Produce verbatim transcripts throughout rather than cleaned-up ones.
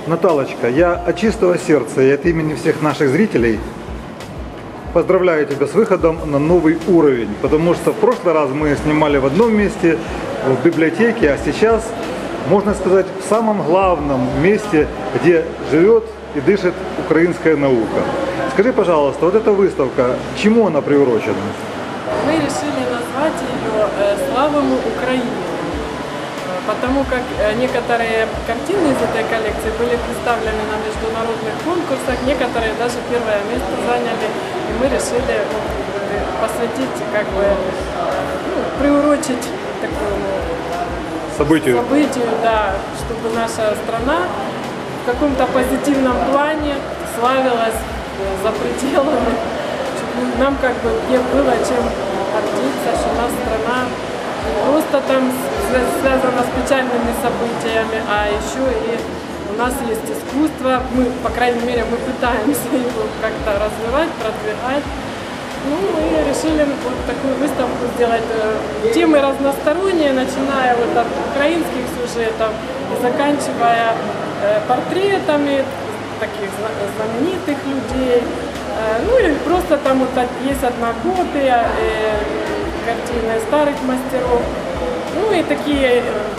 Наталочка, я от чистого сердца и от имени всех наших зрителей поздравляю тебя с выходом на новый уровень, потому что в прошлый раз мы снимали в одном месте, в библиотеке, а сейчас, можно сказать, в самом главном месте, где живет и дышит украинская наука. Скажи, пожалуйста, вот эта выставка, чему она приурочена? Мы решили назвать ее «Славому Украине», потому как некоторые картины из этой коллекции были представлены на международных конкурсах, некоторые даже первое место заняли, и мы решили посвятить, как бы, ну, приурочить такому событию. событию, да, чтобы наша страна в каком-то позитивном плане славилась за пределами, чтобы нам как бы было чем гордиться, что у нас страна просто там связана с печальными событиями, а еще и у нас есть искусство, мы, по крайней мере, мы пытаемся его как-то развивать, продвигать. Ну, мы решили вот такую выставку сделать. Темы разносторонние, начиная вот от украинских сюжетов и заканчивая портретами таких знаменитых людей. Ну и просто там вот есть одна копия картины старых мастеров. Ну и такие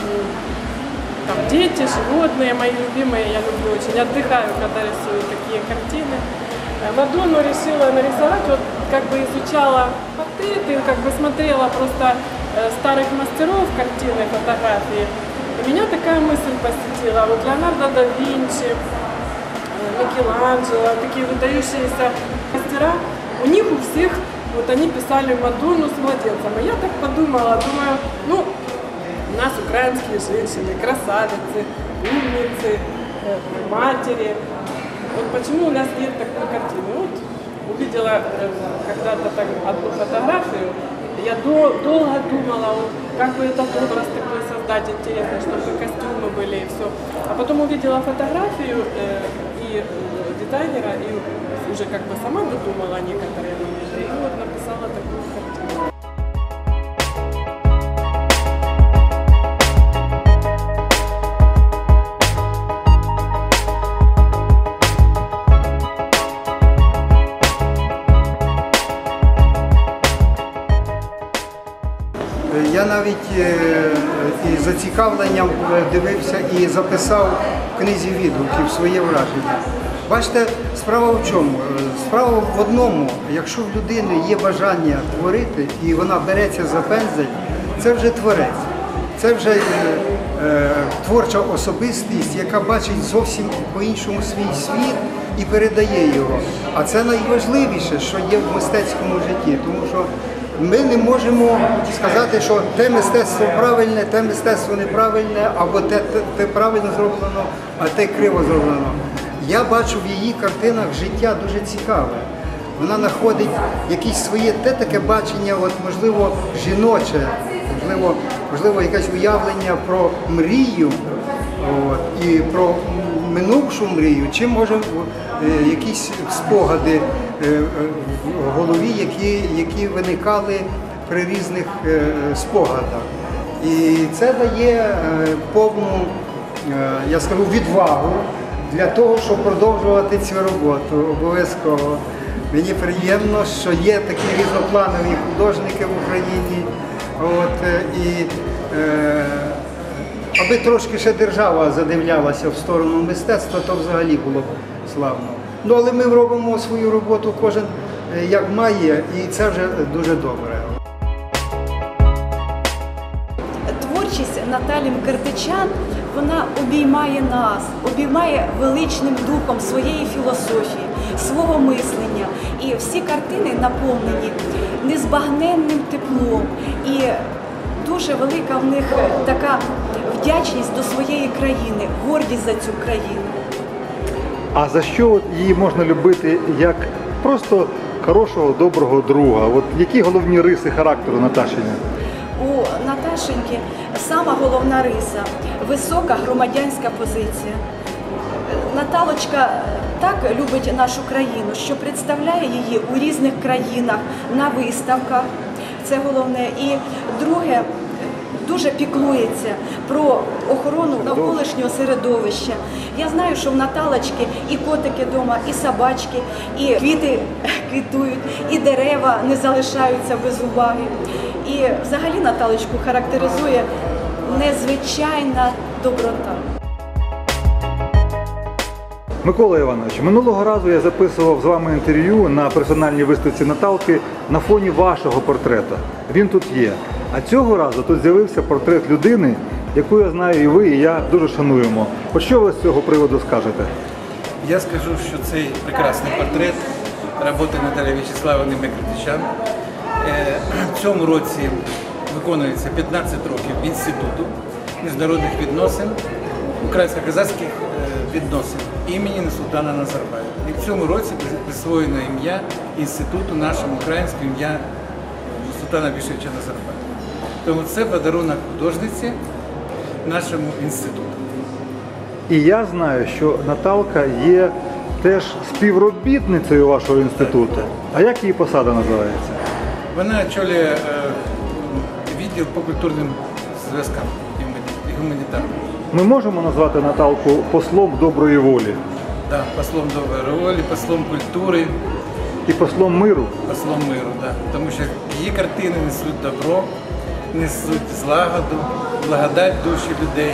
там дети, животные, мои любимые, я люблю очень, отдыхаю, когда рисую такие картины. Мадонну решила нарисовать, вот как бы изучала портреты, как бы смотрела просто старых мастеров картины, фотографии. И меня такая мысль посетила. Вот Леонардо да Винчи, Микеланджело, такие выдающиеся мастера, у них у всех, вот они писали Мадонну с младенцем. И я так подумала, думаю, ну, у нас украинские женщины, красавицы, умницы, матери. Вот почему у нас нет такой картины? Вот увидела когда-то так одну фотографию, я до, долго думала, вот, как бы этот образ такой создать интересный, чтобы костюмы были и все. А потом увидела фотографию э, и дизайнера, и уже как бы сама додумала некоторые моменты, и вот написала такую картину. Я навіть із зацікавленням дивився і записав в книзі відгуків своє враження. Бачите, справа в чому? Справа в одному, якщо в людини є бажання творити і вона береться за пензель, це вже творець. Це вже е, е, творча особистість, яка бачить зовсім по-іншому свій світ і передає його. А це найважливіше, що є в мистецькому житті, тому що ми не можемо сказати, що те мистецтво правильне, те мистецтво неправильне, або те, те, те правильно зроблено, а те криво зроблено. Я бачу в її картинах життя дуже цікаве. Вона знаходить якесь своє те таке бачення, от, можливо, жіноче, можливо, можливо, якесь уявлення про мрію от, і про минувшу мрію, чи може е, якісь спогади е, в голові, які, які виникали при різних е, спогадах. І це дає е, повну, е, я скажу, відвагу для того, щоб продовжувати цю роботу обов'язково. Мені приємно, що є такі різнопланові художники в Україні. От, і, е, аби трошки ще держава задивлялася в сторону мистецтва, то взагалі було б славно. Ну, але ми робимо свою роботу кожен як має, і це вже дуже добре. Творчість Наталі Мкртичан, вона обіймає нас, обіймає величним духом своєї філософії, свого мислення. І всі картини наповнені незбагненним теплом. І дуже велика в них така вдячність до своєї країни, гордість за цю країну. А за що її можна любити як просто хорошого, доброго друга? От які головні риси характеру Наташині? У Наташеньки сама головна риса – висока громадянська позиція. Наталочка так любить нашу країну, що представляє її у різних країнах, на виставках. Це головне. І друге, дуже піклується про охорону навколишнього середовища. Я знаю, що в Наталочки і котики вдома, і собачки, і квіти квітують, і дерева не залишаються без уваги. І взагалі Наталочку характеризує незвичайна доброта. Микола Іванович, минулого разу я записував з вами інтерв'ю на персональній виставці Наталки на фоні вашого портрета. Він тут є. А цього разу тут з'явився портрет людини, яку я знаю і ви, і я дуже шануємо. От що ви з цього приводу скажете? Я скажу, що цей прекрасний портрет роботи Наталії В'ячеславівни Микритичан. В цьому році виконується п'ятнадцять років Інституту міжнародних відносин, українсько-казахських відносин імені Нурсултана Назарбаєва. І в цьому році присвоєно ім'я інституту нашому українському ім'я Нурсултана Абишевича Назарбаєва. Тому це подарунок художниці нашому інституту. І я знаю, що Наталка є теж співробітницею вашого інституту. А як її посада називається? Вона очолює е, відділ по культурним зв'язкам і гуманітарним. Ми можемо назвати Наталку послом доброї волі Да, послом доброї волі, послом культури, і послом миру. послом миру, да. Тому що її картини несуть добро, несуть злагоду, благодать душі людей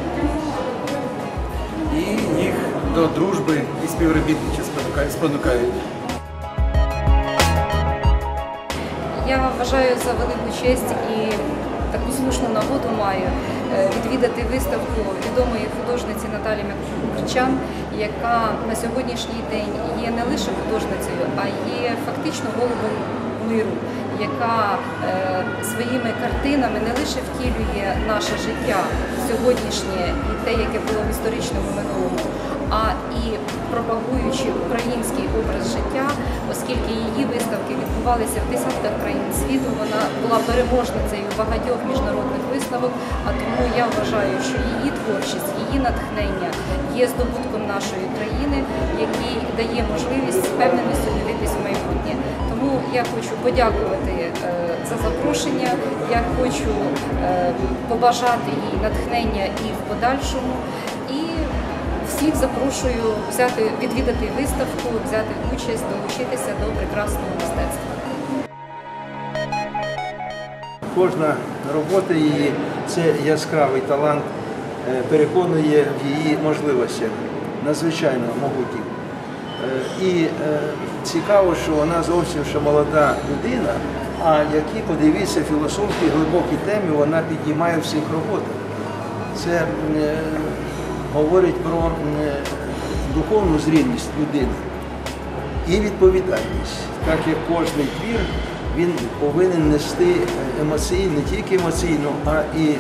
і їх до дружби і співробітнича спонукають. Я вважаю за велику честь і таку слушну нагоду маю відвідати виставку відомої художниці Наталії Микритичан, яка на сьогоднішній день є не лише художницею, а є фактично голубом миру, яка е, своїми картинами не лише втілює наше життя сьогоднішнє і те, яке було в історичному минулому, а і пропагуючи український образ життя, оскільки її виставки відбувалися в десятках країн світу, вона була переможницею багатьох міжнародних виставок, а тому я вважаю, що її творчість, її натхнення є здобутком нашої країни, який дає можливість з впевненістю дивитись в майбутнє. Тому я хочу подякувати е, за запрошення, я хочу е, побажати їй натхнення і в подальшому. І всіх запрошую взяти, відвідати виставку, взяти участь, долучитися до прекрасного мистецтва. Кожна робота її – це яскравий талант, переконує в її можливостях, надзвичайно могутніх. І цікаво, що вона зовсім ще молода людина, а які, подивіться, філософські глибокі теми вона піднімає в цих роботах. Це говорить про духовну зрілість людини і відповідальність. Так як кожний твір, він повинен нести емоційну, не тільки емоційну, а і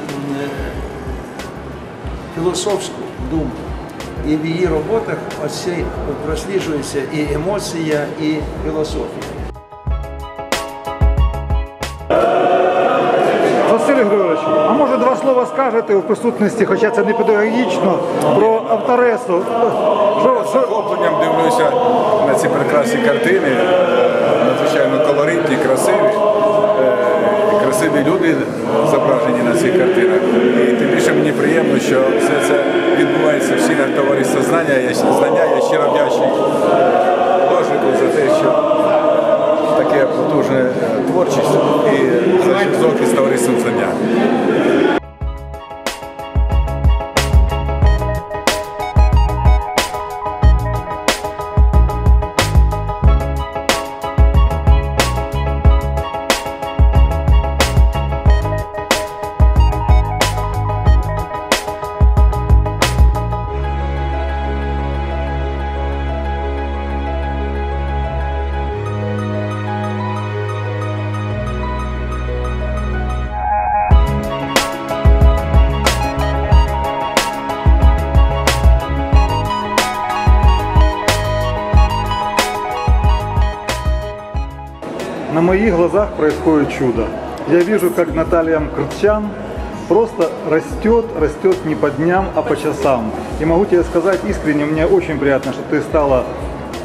філософську думку. І в її роботах оці просліджується і емоція, і філософія. Василь Григорович, а може два слова скажете у присутності, хоча це не педагогічно, про авторесу? Що, з захопленням дивлюся на ці прекрасні картини, надзвичайно колоритні, красиві. Красиві люди зображені на цих картинах. І тим більше мені приємно, що все це відбувається в стінах товариства знання. Я, знання. Я щиро вдячний художнику за те, що таке потужне творчість і за зв'язок із товариством знання. На моих глазах происходит чудо. Я вижу, как Наталья Микритичан просто растет, растет не по дням, а по часам. И могу тебе сказать искренне, мне очень приятно, что ты стала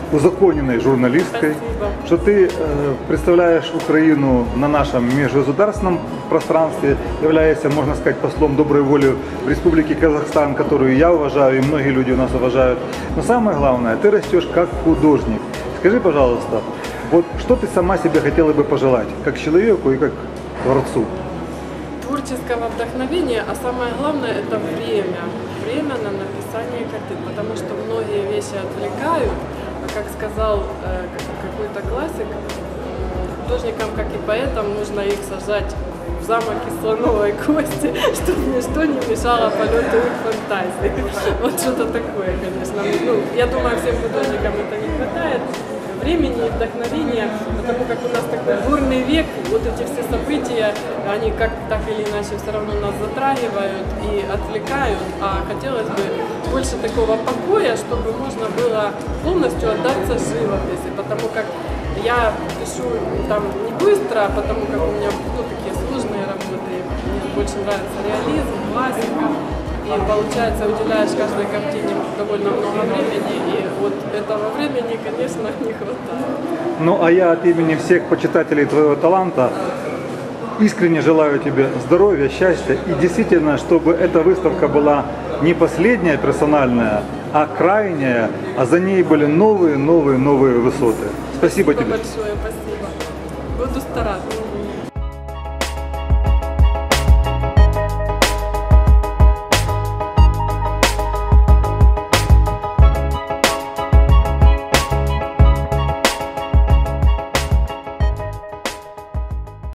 узаконенной журналисткой, Спасибо. что ты э, представляешь Украину на нашем межгосударственном пространстве, являешься, можно сказать, послом доброй воли в Республике Казахстан, которую я уважаю и многие люди у нас уважают. Но самое главное, ты растешь как художник. Скажи, пожалуйста, вот что ты сама себе хотела бы пожелать, как человеку и как творцу? Творческого вдохновения, а самое главное это время. Время на написание картин, потому что многие вещи отвлекают, а как сказал э, какой-то классик, художникам, как и поэтам, нужно их сажать в замок из слоновой кости, чтобы ничто не мешало полету их фантазии. Вот что-то такое, конечно. Ну, я думаю, всем художникам это не хватает времени и вдохновения, потому как у нас такой бурный век, вот эти все события, они как так или иначе все равно нас затрагивают и отвлекают, а хотелось бы больше такого покоя, чтобы можно было полностью отдаться живописи, потому как я пишу там не быстро, потому как у меня ну, такие сложные работы, мне больше нравится реализм, классика. И получается, уделяешь каждой картине довольно много времени, и вот этого времени, конечно, не хватает. Ну а я от имени всех почитателей твоего таланта искренне желаю тебе здоровья, счастья и действительно, чтобы эта выставка была не последняя персональная, а крайняя, а за ней были новые, новые, новые высоты. Спасибо, Спасибо тебе. большое, спасибо. Буду стараться.